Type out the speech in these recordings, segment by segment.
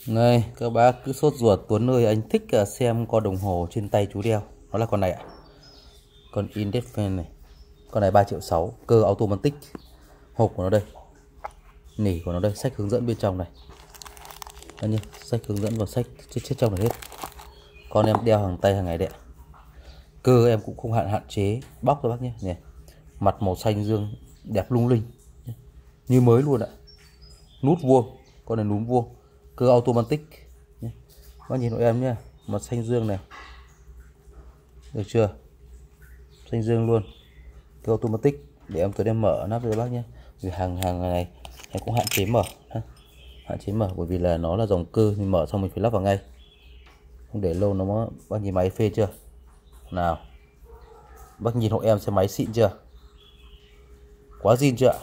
Này các bác cứ sốt ruột Tuấn ơi, anh thích xem con đồng hồ trên tay chú đeo. Nó là con này ạ. Con Indefense này. Con này 3.6 triệu, cơ automatic. Hộp của nó đây, nỉ của nó đây, sách hướng dẫn bên trong này. Đây nhá, sách hướng dẫn và sách chết trong này hết. Con em đeo hàng tay hàng ngày đấy ạ. Cơ em cũng không hạn chế bóc cho bác nhé. Nè, mặt màu xanh dương đẹp lung linh như mới luôn ạ. Nút vuông, con này núm vuông, cơ automatic nhé. Bác nhìn hộ em nhé, mặt xanh dương này, được chưa, xanh dương luôn, cơ automatic. Để em tới em mở nắp cho bác nhé, vì hàng này em cũng hạn chế mở, hạn chế mở bởi vì là nó là dòng cơ, mình mở xong mình phải lắp vào ngay, không để lâu nó. Bác nhìn máy phê chưa nào, bác nhìn hộ em xem máy xịn chưa, quá zin chưa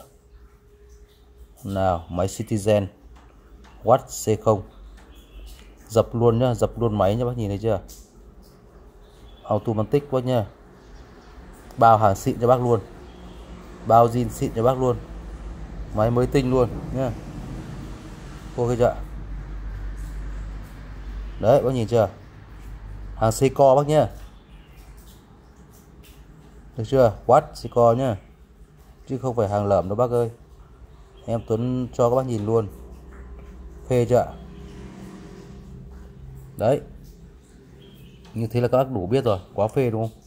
nào. Máy Citizen Watt C0, dập luôn nhá, dập luôn máy nhá, bác nhìn thấy chưa, automatic quá nhá. Bao hàng xịn cho bác luôn, bao zin xịn cho bác luôn, máy mới tinh luôn nhá, ok chưa. Đấy bác nhìn chưa, hàng Seiko bác nhá, được chưa, Watt Seiko nhá, chứ không phải hàng lởm đâu bác ơi. Em Tuấn cho các bác nhìn luôn, phê chưa. Đấy, như thế là các bác đủ biết rồi, quá phê đúng không.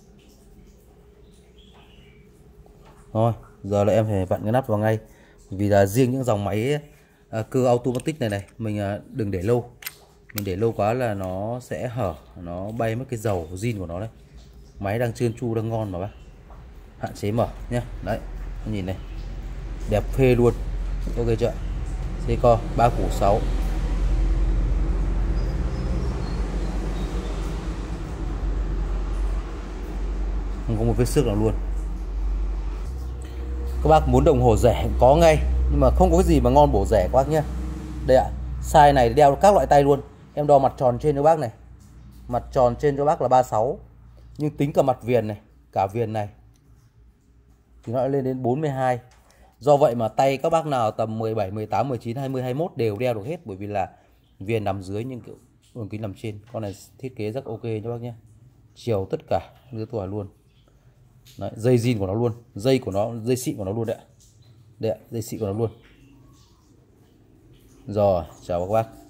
Rồi giờ là em phải vặn cái nắp vào ngay, vì là riêng những dòng máy cơ automatic này mình đừng để lâu, mình để lâu quá là nó sẽ hở, nó bay mất cái dầu zin của nó đấy. Máy đang trơn tru đang ngon mà bác, hạn chế mở nhá. Đấy nhìn này, đẹp phê luôn, ok chưa. Seiko 3 củ 6, không có một vết xước nào luôn. Các bác muốn đồng hồ rẻ có ngay, nhưng mà không có cái gì mà ngon bổ rẻ các bác nhé. Đây ạ, size này đeo các loại tay luôn. Em đo mặt tròn trên cho bác này, mặt tròn trên cho bác là 36, nhưng tính cả mặt viền này, cả viền này thì nó lên đến 42. Do vậy mà tay các bác nào tầm 17, 18, 19, 20, 21 đều đeo được hết, bởi vì là viền nằm dưới nhưng kiểu đường kính nằm trên. Con này thiết kế rất ok cho bác nhé, chiều tất cả lứa tuổi luôn. Đấy, dây zin của nó luôn, dây của nó, dây xịn của nó luôn đấy ạ. Đây ạ, dây xịn của nó luôn. Rồi, chào các bác.